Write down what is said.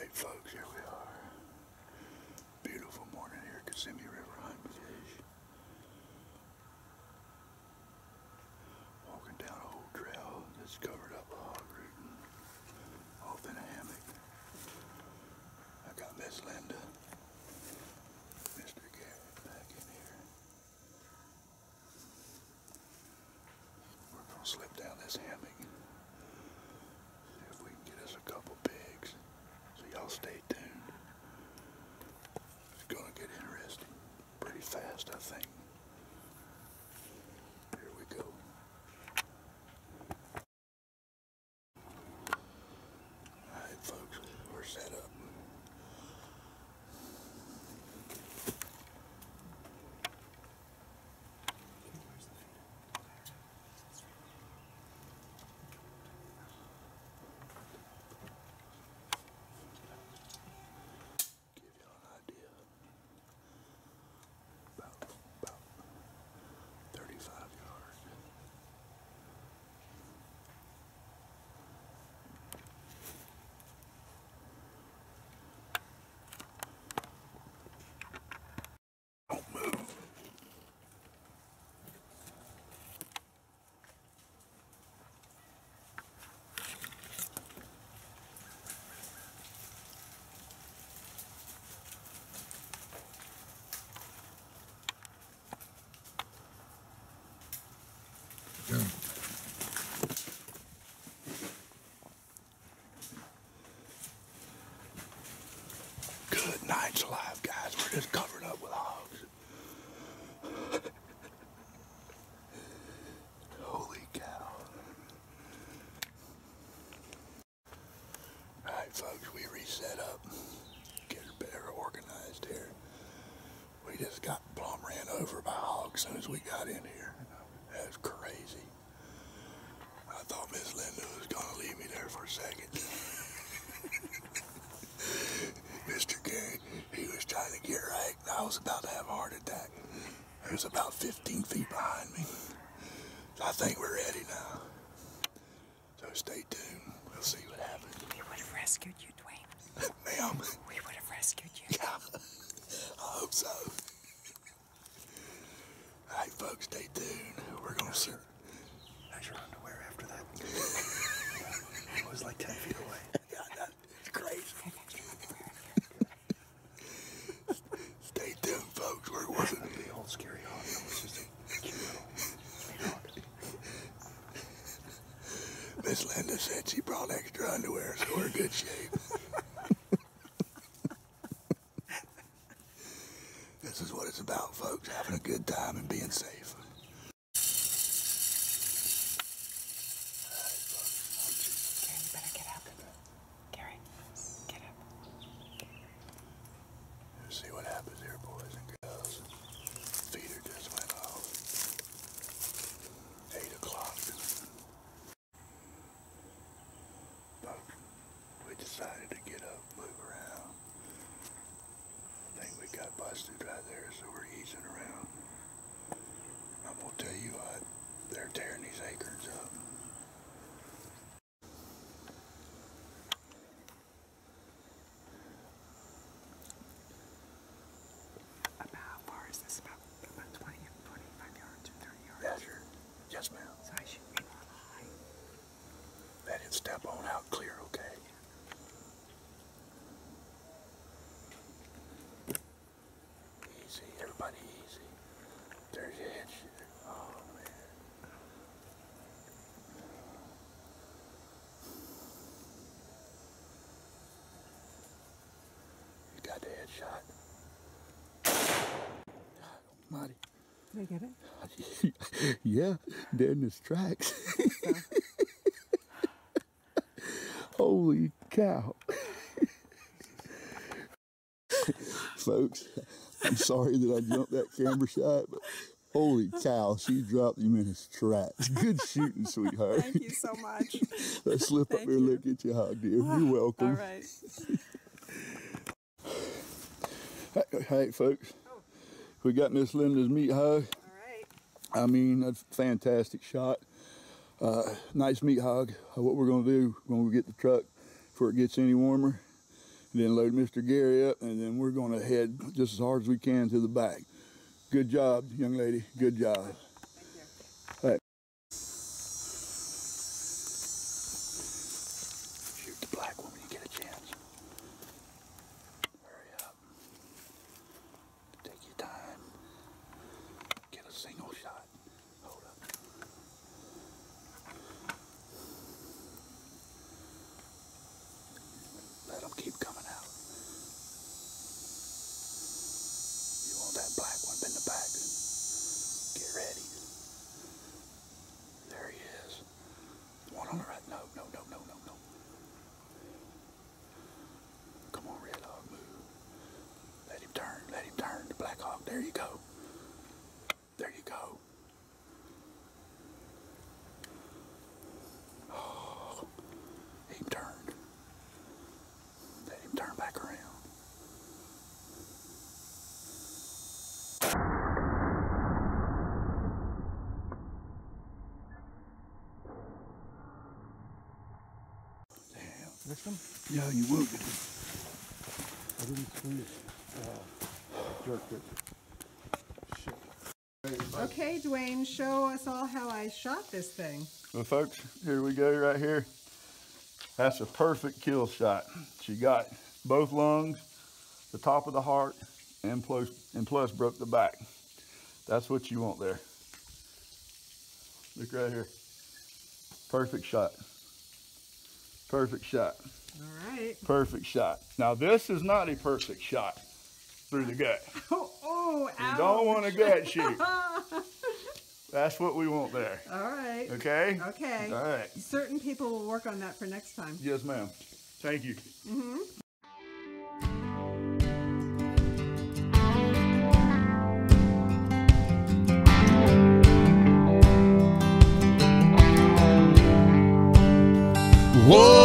Alright folks, here we are. Beautiful morning here at Kissimmee River hunting fish. Walking down an old trail that's covered up with hog rooting. Off in a hammock. I got Miss Linda, Mr. Garrett back in here. We're going to slip down this hammock. See if we can get us a couple pigs. So y'all stay tuned. It's gonna get interesting pretty fast, I think. Here we go. Alright folks, we're set up. About 35 yards. Don't move. Good night's alive, guys. We're just covered up with hogs. Holy cow. Alright folks, we reset up. Get better organized here. We just got plumb ran over by hogs as soon as we got in here. That was crazy. I thought Miss Linda was gonna leave me there for a second. Mr. Gary, he was trying to get right, and I was about to have a heart attack. He was about 15 feet behind me. So I think we're ready now. So stay tuned. We'll see what happens. We would have rescued you, Dwayne. Ma'am? We would have rescued you. Yeah, I hope so. Alright folks, stay tuned. We're gonna see. How's your underwear after that? It was like 10 feet away. Yeah, it's crazy. Stay tuned, folks. We're It wasn't a big old scary hog. It was just a cute little sweet hog. Miss Linda said she brought extra underwear, so we're in good shape. This is what it's about, folks. Having a good time and being safe. Gary, you better get up. Gary, get up. Let's see what happens here, boys and girls. Feeder just went off. 8 o'clock. Folks, we decided to get up, move around. I think we got busted right there, so we're easing around. I'm gonna tell you what, they're tearing these acorns up. About how far is this? About 20, 25 yards or 30 yards? Yeah, sure. Yes, ma'am. So I should be high. Let it step on out clear, okay? Easy, everybody easy. There's your head shooter. Oh, man. You got the headshot. Marty. Did I get it? Yeah, dead in his tracks. Holy cow. Folks, I'm sorry that I jumped that camera shot, but holy cow, she dropped him in his tracks. Good shooting, sweetheart. Thank you so much. Let's slip up here and look at you, hog dear. You're welcome. All right. Hey, folks. We got Miss Linda's meat hog. All right. I mean, that's a fantastic shot. Nice meat hog. What we're going to do, we're going to get the truck before it gets any warmer, then load Mr. Gary up, and then we're going to head just as hard as we can to the back. Good job, young lady. Good job. Hey. Shoot the black one when you get a chance. Hurry up. Take your time. Get a single shot. Hold up. Let them keep coming out. You want that black one in the back. Get ready. There he is. One on the right. No, no, no, no, no, no. Come on, Red Hawk, move. Let him turn. Let him turn. The Black Hawk. There you go. There you go. Oh, he turned. Let him turn back around. Damn. This one? Yeah, you wounded him. I didn't squeeze. Jerked it. Shit. Okay, Dwayne, show us all how I shot this thing. Well, folks, here we go right here. That's a perfect kill shot. She got both lungs, the top of the heart, and plus broke the back. That's what you want there. Look right here. Perfect shot. Perfect shot. All right. Perfect shot. Now this is not a perfect shot through the gut. Oh, You ouch. don't want to gut shoot. That's what we want there. All right. Okay? Okay. All right. Certain people will work on that for next time. Yes, ma'am. Thank you. Whoa.